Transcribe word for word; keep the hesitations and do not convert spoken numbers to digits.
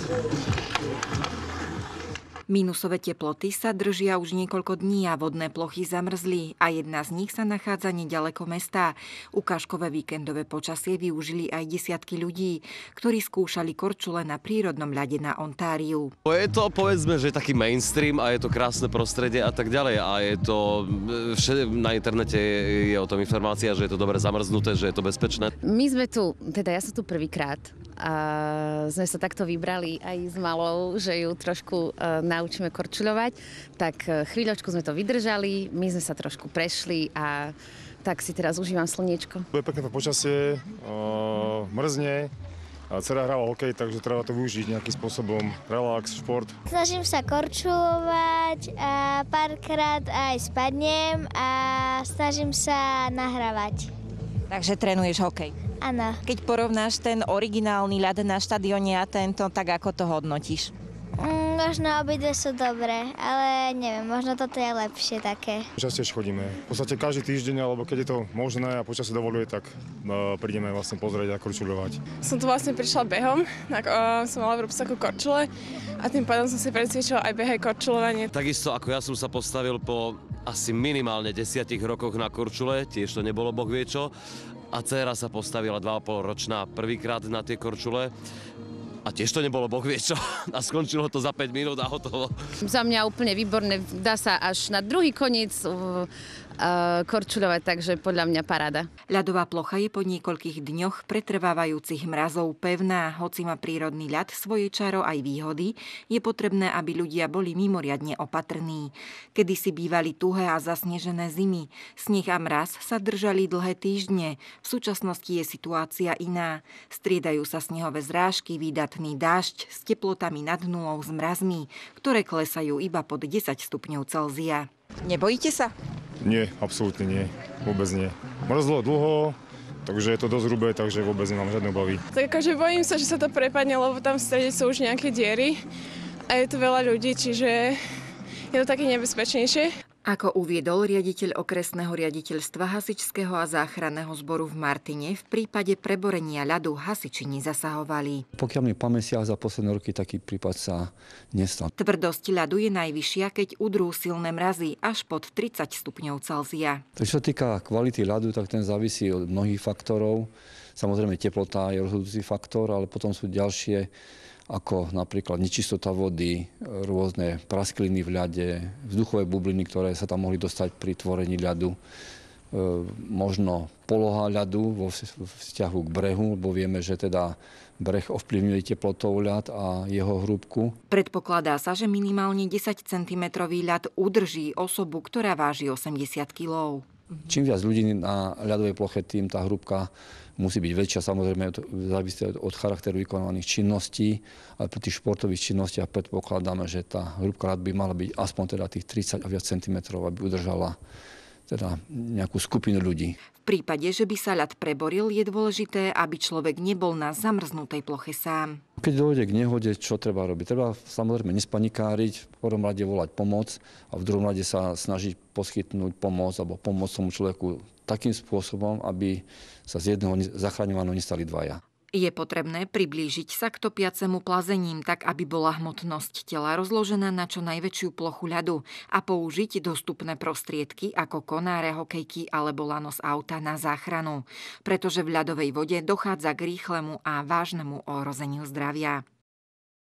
Minusové teploty sa držia už niekoľko dní a vodné plochy zamrzli a jedna z nich sa nachádza neďaleko mesta. Ukážkové víkendové počasie využili aj desiatky ľudí, ktorí skúšali korčule na prírodnom ľade na Ontáriu. Je to, povedzme, že taký mainstream a je to krásne prostredie a tak ďalej. A je to, na internete je o tom informácia, že je to dobre zamrznuté, že je to bezpečné. My sme tu, teda ja som tu prvýkrát a sme sa takto vybrali aj s malou, že ju trošku uh, naučíme korčuľovať. Tak uh, chvíľočku sme to vydržali, my sme sa trošku prešli a tak si teraz užívam slniečko. Bude pekné počasie, uh, mrzne. A dcera hrála hokej, takže treba to využiť nejakým spôsobom. Relax, šport. Snažím sa korčulovať a párkrát aj spadnem a snažím sa nahrávať. Takže trénuješ hokej. Áno. Keď porovnáš ten originálny ľad na štadióne a tento, tak ako to hodnotíš? Mm, možno obidve sú dobré, ale neviem, možno toto je lepšie také. Častejšie chodíme. V podstate každý týždeň, alebo keď je to možné a počasie dovoluje, tak uh, prídeme vlastne pozrieť a korčuľovať. Som tu vlastne prišla behom, tak uh, som mala v rúbsaku korčule a tým pádom som si precvičila aj beh aj korčulovanie. Takisto ako ja som sa postavil po asi minimálne desiatich rokoch na korčule, tiež to nebolo boh vie čo. A dcéra sa postavila dva a pol ročná prvýkrát na tie korčule. A tiež to nebolo boh vie čo. A skončilo to za päť minút a hotovo. Za mňa úplne výborné, dá sa až na druhý koniec uh, uh, korčuľovať, takže podľa mňa paráda. Ľadová plocha je po niekoľkých dňoch pretrvávajúcich mrazov pevná. Hoci má prírodný ľad svoje čaro aj výhody, je potrebné, aby ľudia boli mimoriadne opatrní. Kedysi bývali tuhé a zasnežené zimy. Sneh a mraz sa držali dlhé týždne. V súčasnosti je situácia iná. Striedajú sa snehové zrážky, výdatný dážď s teplotami nad nulou s mrazmi, ktoré klesajú iba pod desať stupňov Celzia. Nebojíte sa? Nie, absolútne nie. Vôbec nie. Mrzlo dlho, takže je to dosť hrubé, takže vôbec nemám žiadne obavy. Tak akože bojím sa, že sa to prepadne, lebo tam v strede sú už nejaké diery a je tu veľa ľudí, čiže je to také nebezpečnejšie. Ako uviedol riaditeľ okresného riaditeľstva hasičského a záchranného zboru v Martine, v prípade preborenia ľadu hasiči nezasahovali. Pokiaľ mi pamäť za posledné roky taký prípad sa nestal. Tvrdosť ľadu je najvyššia, keď udrú silné mrazy až pod tridsať stupňov Celzia. To, čo sa týka kvality ľadu, tak ten závisí od mnohých faktorov. Samozrejme teplota je rozhodujúci faktor, ale potom sú ďalšie, ako napríklad nečistota vody, rôzne praskliny v ľade, vzduchové bubliny, ktoré sa tam mohli dostať pri tvorení ľadu, e, možno poloha ľadu vo vzťahu k brehu, lebo vieme, že teda breh ovplyvňuje teplotou ľad a jeho hrúbku. Predpokladá sa, že minimálne desať centimetrový ľad udrží osobu, ktorá váži osemdesiat kilogramov. Čím viac ľudí na ľadovej ploche, tým tá hrúbka musí byť väčšia, samozrejme závisí od charakteru vykonávaných činností, ale pri tých športových činnostiach predpokladáme, že tá hrúbka ľadu by mala byť aspoň teda tých tridsať a viac centimetrov, aby udržala teda nejakú skupinu ľudí. V prípade, že by sa ľad preboril, je dôležité, aby človek nebol na zamrznutej ploche sám. Keď dôjde k nehode, čo treba robiť? Treba samozrejme nespanikáriť, v prvom rade volať pomoc a v druhom rade sa snažiť poskytnúť pomoc alebo pomôcť tomu človeku takým spôsobom, aby sa z jedného zachraňovaného nestali dvaja. Je potrebné priblížiť sa k topiacemu plazením, tak aby bola hmotnosť tela rozložená na čo najväčšiu plochu ľadu a použiť dostupné prostriedky ako konáre, hokejky alebo lano z auta na záchranu, pretože v ľadovej vode dochádza k rýchlemu a vážnemu ohrozeniu zdravia.